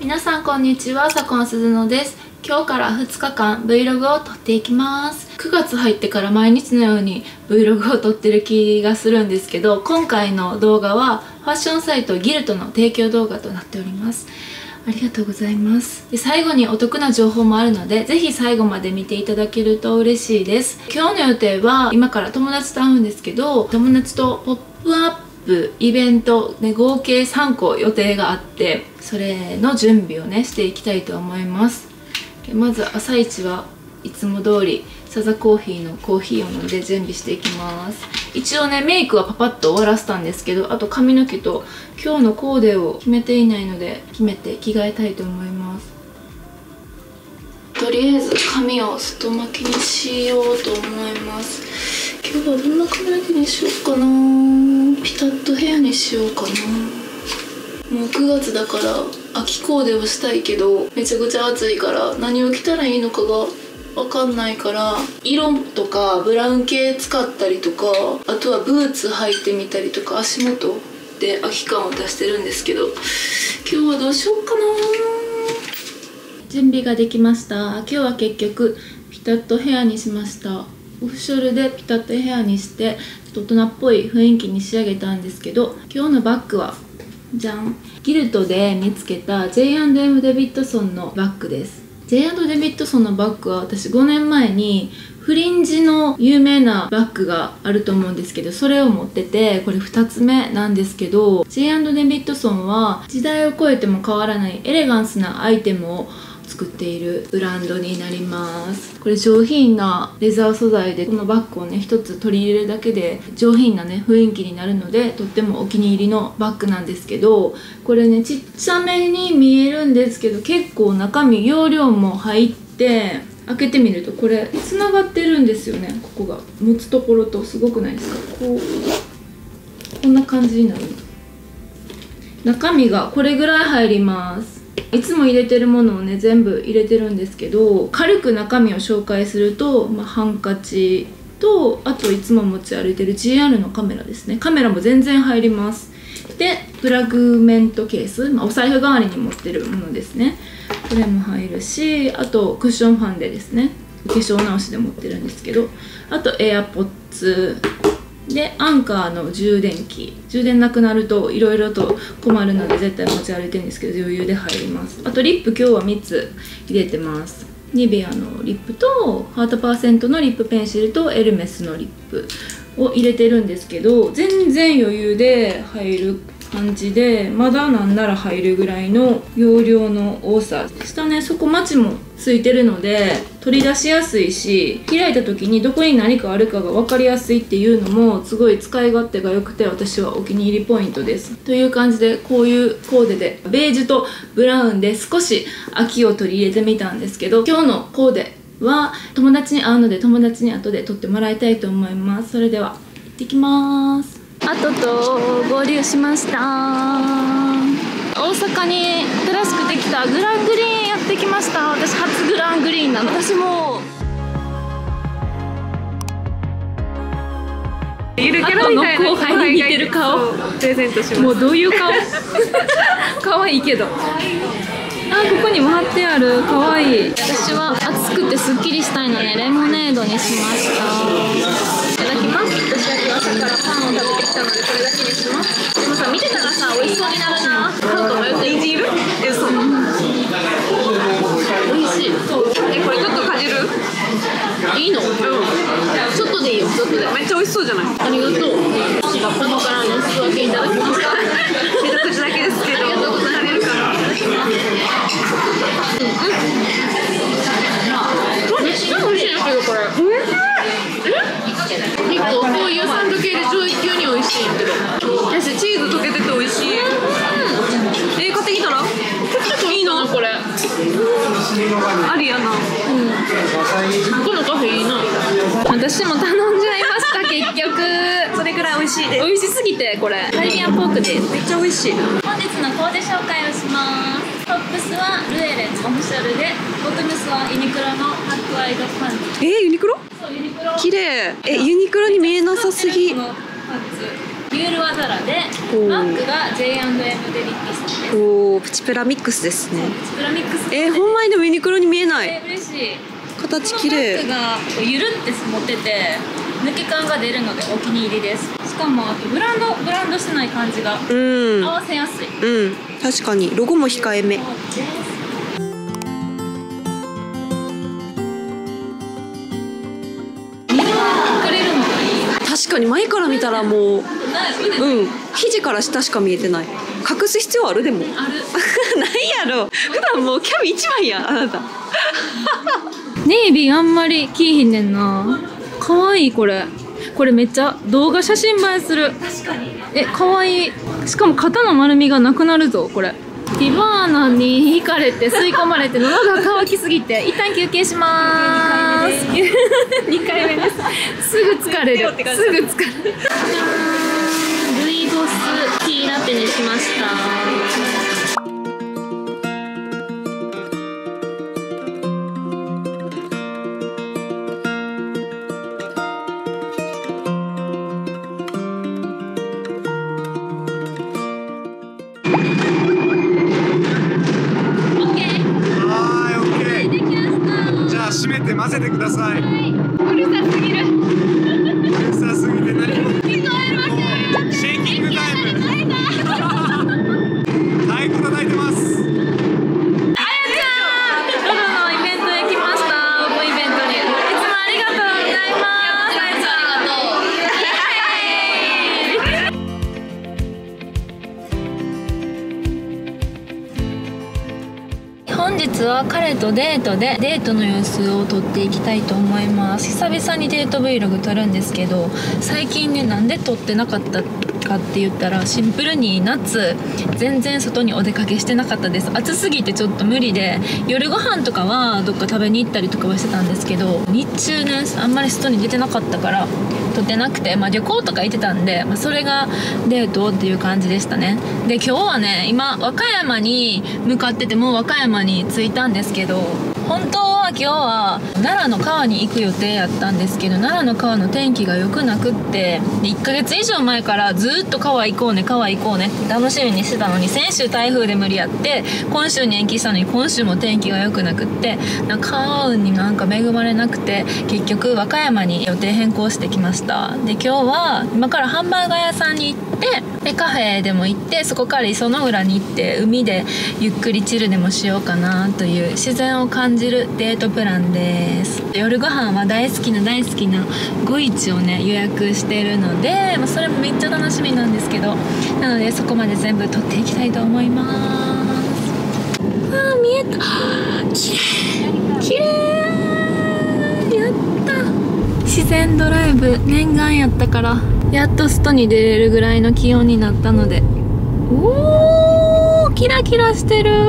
皆さんこんにちは、左近すずのです。今日から2日間 Vlog を撮っていきます。9月入ってから毎日のように Vlog を撮ってる気がするんですけど、今回の動画はファッションサイトギルトの提供動画となっております。ありがとうございます。で、最後にお得な情報もあるので、ぜひ最後まで見ていただけると嬉しいです。今日の予定は今から友達と会うんですけど、友達とポップアップイベントで合計3個予定があって、それの準備をねしていきたいと思います。まず朝一はいつも通りサザコーヒーのコーヒーを飲んで準備していきます。一応ねメイクはパパッと終わらせたんですけど、あと髪の毛と今日のコーデを決めていないので決めて着替えたいと思います。とりあえず髪を外巻きにしようと思います。今日はどんな髪の毛にしようかな。ピタッとヘアにしようかな。もう9月だから秋コーデをしたいけどめちゃくちゃ暑いから何を着たらいいのかが分かんないから、色とかブラウン系使ったりとか、あとはブーツ履いてみたりとか、足元で秋感を出してるんですけど、今日はどうしようかな。準備ができました。今日は結局ピタッとヘアにしました。オフショルでピタッとヘアにして大人っぽい雰囲気に仕上げたんですけど、今日のバッグはじゃん、ギルトで見つけた J&M デビッドソンのバッグです。 J&M デビッドソンのバッグは私5年前にフリンジの有名なバッグがあると思うんですけど、それを持ってて、これ2つ目なんですけど、 J&M デビッドソンは時代を超えても変わらないエレガンスなアイテムを作っているブランドになります。これ上品なレザー素材で、このバッグをね一つ取り入れるだけで上品なね雰囲気になるので、とってもお気に入りのバッグなんですけど、これねちっちゃめに見えるんですけど、結構中身容量も入って、開けてみるとこれつながってるんですよね。ここが持つところとすごくないですか。こんな感じになる。中身がこれぐらい入ります。いつも入れてるものをね全部入れてるんですけど、軽く中身を紹介すると、ハンカチと、あといつも持ち歩いてる GR のカメラですね。カメラも全然入ります。でプラグメントケース、お財布代わりに持ってるものですね。これも入るし、あとクッションファンデですね。お化粧直しで持ってるんですけど、あとエアポッツでアンカーの充電器、充電なくなるといろいろと困るので絶対持ち歩いてるんですけど、余裕で入ります。あとリップ今日は3つ入れてます。ニベアのリップとハートパーセントのリップペンシルとエルメスのリップを入れてるんですけど、全然余裕で入る感じで、まだなんなら入るぐらいの容量の多さ。下ね底マチもついてるので取り出しやすいし、開いた時にどこに何かあるかが分かりやすいっていうのもすごい使い勝手が良くて、私はお気に入りポイントです。という感じで、こういうコーデでベージュとブラウンで少し秋を取り入れてみたんですけど、今日のコーデは友達に会うので友達に後で撮ってもらいたいと思います。それでは行ってきます。あと合流しました。大阪に新しくできたグラングリーンやってきました。私初グラングリーンなの。私もゆるキャラみたいな後輩に似てる顔プレゼントします。 もうどういう顔可愛いけど、 ここにも貼ってある。かわいい。私は暑くてすっきりしたいのでレモネードにしました。いただきます。私は今日朝からパンを食べてきたのでこれだけにします。でもさ、見てたらさ美味しそうになるな。買うと迷ってる。 いる？そう。 美味しい。そう。 これちょっとかじる？ いいの？ちょっとでいいよ。ちょっとで。 めっちゃ美味しそうじゃない？ ありがとう。パンからの素分けいただきました。 一口だけですけど。 ありがとうございます。めっちゃ美味しいんですけどこれ。結構こういうサンド系で上位級に美味しいんやけど。 私チーズ溶けてて美味しい。買ってきたら？いいの？ これ。 ありやな。 このカフェいいな。私も頼んじゃいました結局。 それぐらい美味しいです。 美味しすぎてこれカリビアンポークです。 めっちゃ美味しい。 本日のコーデ紹介をします。トップスはルエレンオフィシャルで、ボトムスはユニクロのハックアイドパンツ。 ユニクロ？ そうユニクロ。 綺麗。ユニクロに見えなさすぎ。 このパンツユールはザラで、バッグが J&M デリッピスです。 おお、プチプラミックスですね。 プチプラミックス。 ほんまにでもユニクロに見えない。 嬉しい。 形綺麗。 バッグがゆるって持ってて抜け感が出るのでお気に入りです。しかもあとブランドしてない感じが合わせやすい。 確かにロゴも控えめ。確かに前から見たらもう肘から下しか見えてない。隠す必要ある？でもあるないやろ。普段もうキャミ一枚やんあなた。 ネイビーあんまり着いひんねんな。かわいい。これめっちゃ動画写真映えする。確かに。かわいい。しかも肩の丸みがなくなるぞこれ。ティバーナに引かれて吸い込まれて喉が渇きすぎて一旦休憩しまーす。2回目です。すぐ疲れる。ルイボスティーラテにしました。 閉めて混ぜてください。 うるさすぎる。 うるさすぎて何も聞こえません。シェイキングタイム。太鼓叩いてます。 あやちゃん、ロロのイベントへ来ました。オープンイベントに。いつもありがとうございます。あやちゃんありがとう。本日は彼とデートでデートの様子を撮っていきたいと思います。久々にデート Vlog 撮るんですけど、最近ねなんで撮ってなかったかって言ったらシンプルに夏全然外にお出かけしてなかったです。暑すぎてちょっと無理で、夜ご飯とかはどっか食べに行ったりとかはしてたんですけど、日中ねあんまり外に出てなかったから撮ってなくて、旅行とか行ってたんで、それがデートっていう感じでしたね。で今日はね今和歌山に向かってて、もう和歌山に着いたんですけど、本当は今日は奈良の川に行く予定やったんですけど、奈良の川の天気が良くなくって、1ヶ月以上前からずっと川行こうねって楽しみにしてたのに、先週台風で無理やって今週に延期したのに、今週も天気が良くなくって、川運になんか恵まれなくて、結局和歌山に予定変更してきました。で今日は今からハンバーガー屋さんに行って、でカフェでも行って、そこから磯の浦に行って海でゆっくりチルでもしようかなという自然を感じるデートプランです。夜ご飯は大好きな五一をね予約してるので、それもめっちゃ楽しみなんですけど、なのでそこまで全部撮っていきたいと思います。見えた。きれいやった。自然ドライブ念願やったからやっと外に出れるぐらいの気温になったので、おーキラキラしてる。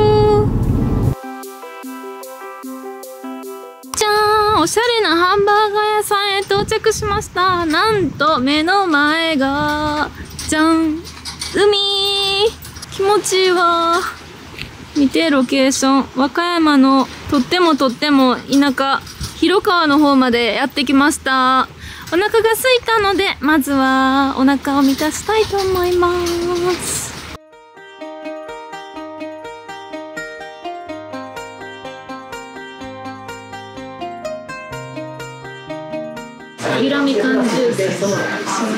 じゃーん、おしゃれなハンバーガー屋さんへ到着しました。なんと目の前がじゃん、海。気持ちいいわ。見てロケーション、和歌山のとっても田舎広川の方までやってきました。お腹が空いたのでまずはお腹を満たしたいと思います。ゆらみかんジュース。久々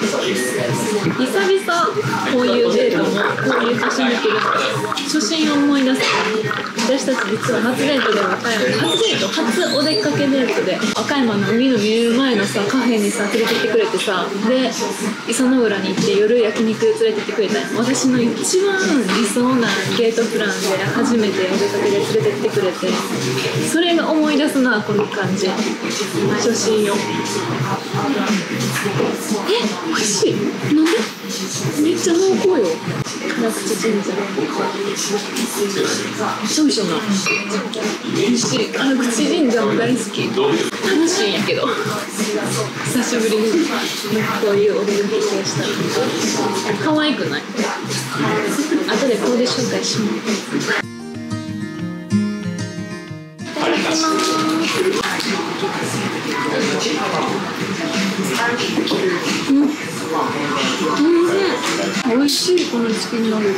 こういうデートもこういう写真見てるの初心を思い出す。私たち実は初デートで和歌山、初お出かけデートで和歌山の海の見える前のさカフェにさ連れてってくれてさ、で磯の浦に行って夜焼肉連れてってくれた。私の一番理想なデートプランで初めてお出かけで連れてってくれて、それが思い出すなこの感じ、初心を。美味しい。なんで？めっちゃ濃厚よ。辛口神社。そうでしょな。美味しい。辛口神社も大好き。楽しいんやけど。久しぶりにこういうお出かけをした。可愛くない？後でコーデ紹介します。いただきます。 味しいこのチキンナゲット。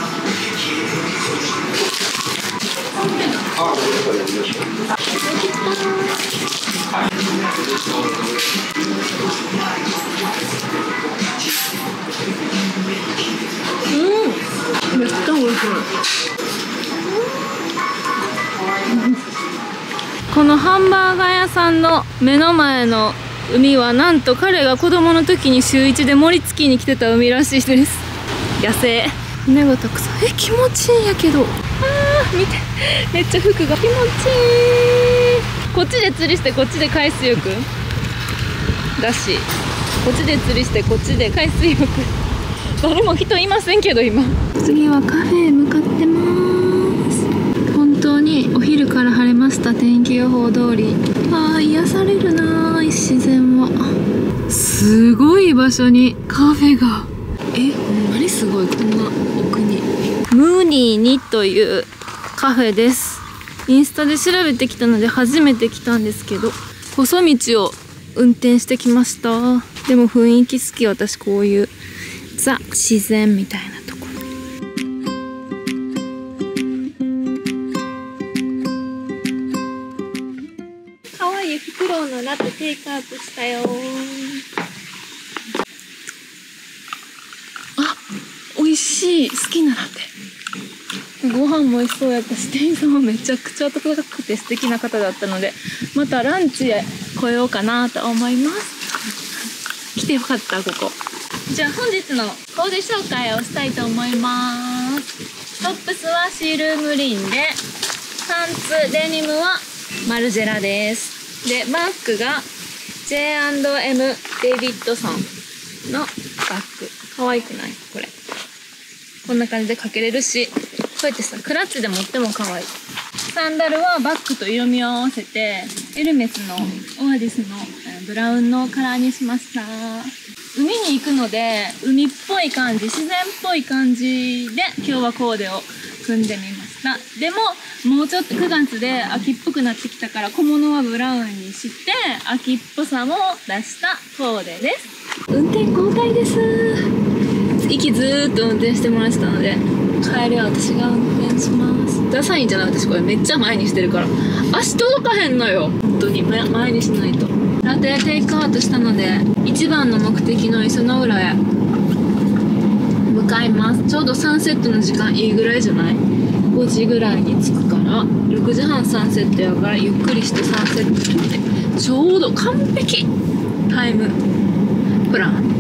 めっちゃ美味しい。 このハンバーガー屋さんの目の前の海はなんと彼が子供の時に週1でモリ突きに来てた海らしいです。野生船がたくさん。気持ちいいんやけど、見て、めっちゃ服が気持ちいい。こっちで釣りしてこっちで海水浴だし、こっちで釣りしてこっちで海水浴。誰も人いませんけど今。次はカフェへ向かってます。本当にお昼から晴れました。天気予報通り。癒されるなぁ、自然は。すごい場所にカフェが。ほんまにすごい。こんな奥にムーニーにというカフェです。インスタで調べてきたので初めて来たんですけど、細道を運転してきました。でも雰囲気好き。私こういうザ自然みたいなところ。かわいいフクロウのラテテイクアウトしたよ。美味しい。好きなラテ。ご飯も美味しそうやったし、店員さんもめちゃくちゃ温かくて素敵な方だったので、またランチへ来ようかなと思います。来てよかった、ここ。じゃあ本日のコーデ紹介をしたいと思います。トップスはシールームリンで、パンツデニムはマルジェラです。でバッグが J&M デイビッドソンのバッグ。可愛くない？これこんな感じでかけれるし、こうやってさクラッチで持っても可愛い。サンダルはバッグと色味を合わせてエルメスのオアディスのブラウンのカラーにしました。海に行くので海っぽい感じ、自然っぽい感じで今日はコーデを組んでみました。でももうちょっと9月で秋っぽくなってきたから小物はブラウンにして秋っぽさも出したコーデです。運転交代です。行きずーっと運転してもらってたので、帰りは私が運転します。ダサいんじゃない？私これめっちゃ前にしてるから足届かへんのよ。本当に前にしないと。ラテテイクアウトしたので一番の目的の磯の浦へ向かいます。ちょうどサンセットの時間いいぐらいじゃない？5時ぐらいに着くから、6時半サンセットやからゆっくりしてサンセットってちょうど完璧タイムプラン。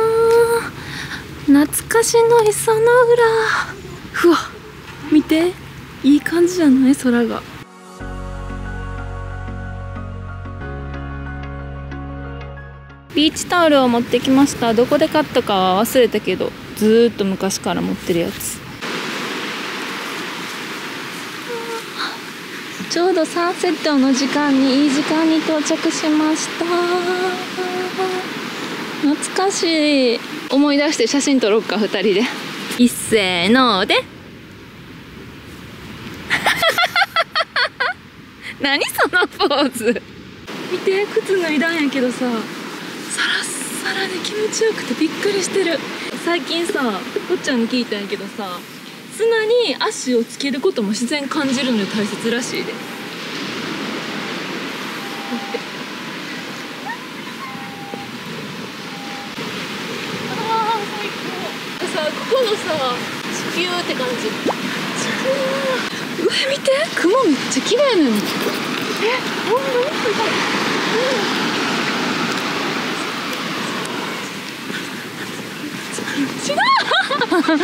懐かしの磯の浦。ふわ、見て、いい感じじゃない？空が。ビーチタオルを持ってきました。どこで買ったかは忘れたけど、ずーっと昔から持ってるやつ。ちょうどサンセットの時間にいい時間に到着しました。懐かしい。思い出して写真撮ろうか、2人で。一せーので何そのポーズ。見て、靴脱いだんやけどさ、サラッサラで気持ちよくてびっくりしてる。最近さ、こっちゃんに聞いたんやけどさ、砂に足をつけることも自然感じるの大切らしいで。ここのさ、地球って感じ。上見て、雲めっちゃ綺麗なの。ほんまにすごい。違う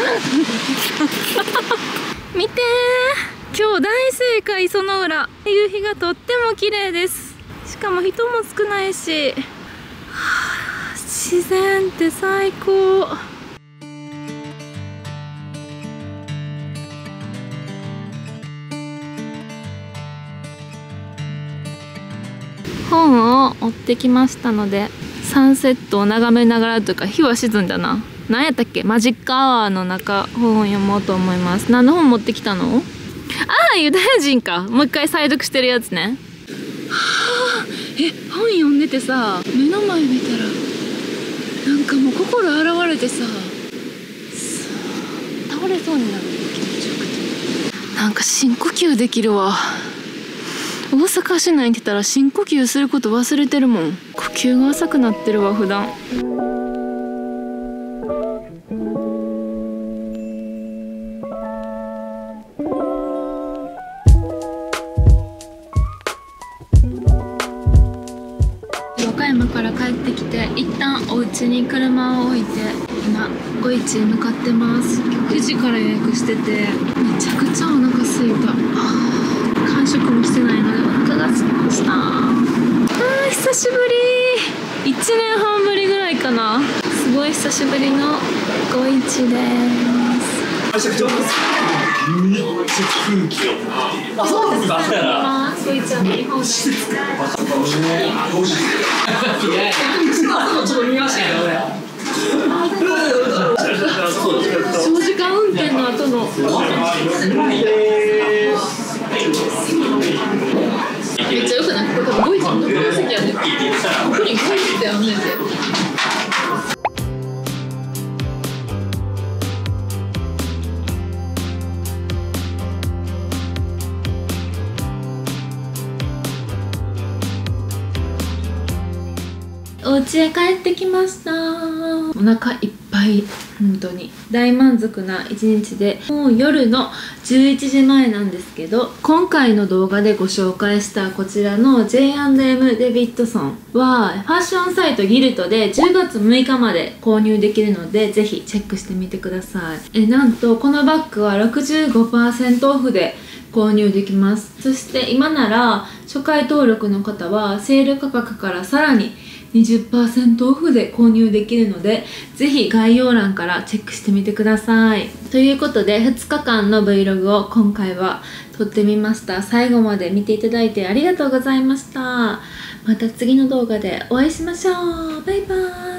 見てー、今日大正解磯の浦。夕日がとっても綺麗です。しかも人も少ないし、自然って最高。本を追ってきましたので、サンセットを眺めながらというか、日は沈んだな。何やったっけ、マジックアワーの中、本を読もうと思います。何の本持ってきたの？ユダヤ人か。もう一回再読してるやつね。本読んでてさ、目の前見たらなんかもう心洗われてさ、す倒れそうになる。なんか深呼吸できるわ。大阪市内に来たら深呼吸すること忘れてるもん。呼吸が浅くなってるわ普段。和歌山から帰ってきて一旦お家に車を置いて今五一へ向かってます。9時から予約しててめちゃくちゃお腹空いた。完食もしてないのでお腹が空きました。久しぶり。1年半ぶりぐらいかな。すごい久しぶりの五一です。 めっちゃ空気よ。あ、そうですか。 五一は日本です。長時間運転の後のめっちゃよくない？これ多分五一のところの席やねん。ここに五一ってあんねんで。お家へ帰ってきました。お腹いっぱい、本当に大満足な一日で、もう夜の11時前なんですけど、今回の動画でご紹介したこちらの J&M デビッドソンはファッションサイトギルトで10月6日まで購入できるので、ぜひチェックしてみてください。なんとこのバッグは 65% オフで購入できます。そして今なら初回登録の方はセール価格からさらに20% オフで購入できるので、ぜひ概要欄からチェックしてみてください。ということで2日間の Vlog を今回は撮ってみました。最後まで見ていただいてありがとうございました。また次の動画でお会いしましょう。バイバーイ。